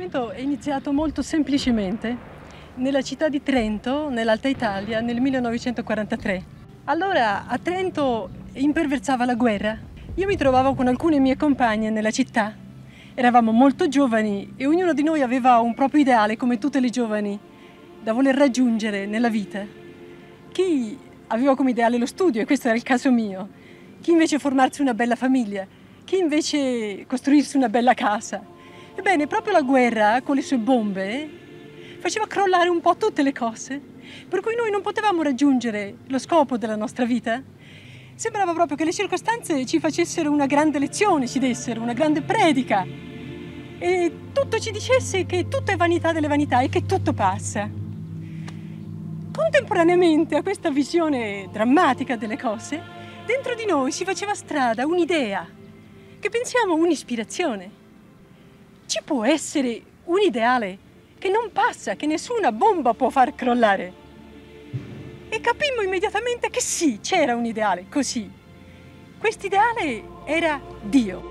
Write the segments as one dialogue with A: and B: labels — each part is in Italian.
A: racconto è iniziato molto semplicemente nella città di Trento, nell'Alta Italia, nel 1943. Allora a Trento imperversava la guerra. Io mi trovavo con alcune mie compagne nella città. Eravamo molto giovani e ognuno di noi aveva un proprio ideale, come tutte le giovani, da voler raggiungere nella vita. Chi aveva come ideale lo studio, e questo era il caso mio. Chi invece formarsi una bella famiglia, chi invece costruirsi una bella casa. Ebbene, proprio la guerra, con le sue bombe, faceva crollare un po' tutte le cose, per cui noi non potevamo raggiungere lo scopo della nostra vita. Sembrava proprio che le circostanze ci facessero una grande lezione, ci dessero una grande predica e tutto ci dicesse che tutto è vanità delle vanità e che tutto passa. Contemporaneamente a questa visione drammatica delle cose, dentro di noi si faceva strada un'idea, che pensiamo un'ispirazione. Ci può essere un ideale che non passa, che nessuna bomba può far crollare. E capimmo immediatamente che sì, c'era un ideale, così. Quest'ideale era Dio.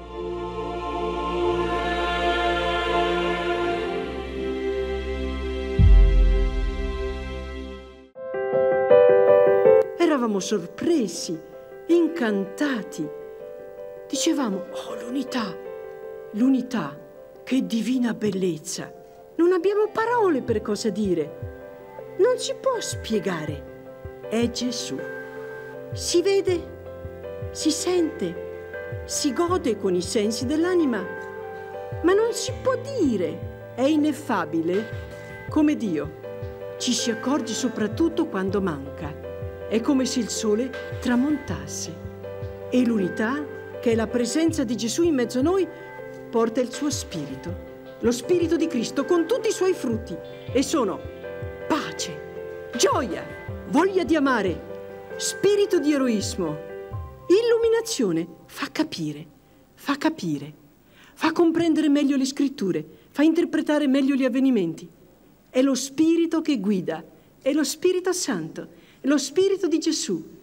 B: Eravamo sorpresi, incantati. Dicevamo, oh, l'unità, che divina bellezza. Non abbiamo parole per cosa dire. Non si può spiegare. È Gesù. Si vede, si sente, si gode con i sensi dell'anima, ma non si può dire. È ineffabile come Dio. Ci si accorge soprattutto quando manca. È come se il sole tramontasse. E l'unità, che è la presenza di Gesù in mezzo a noi, porta il suo spirito, lo spirito di Cristo con tutti i suoi frutti. E sono pace, gioia, voglia di amare, spirito di eroismo, illuminazione. Fa capire, fa comprendere meglio le scritture, fa interpretare meglio gli avvenimenti. È lo spirito che guida, è lo Spirito Santo, è lo spirito di Gesù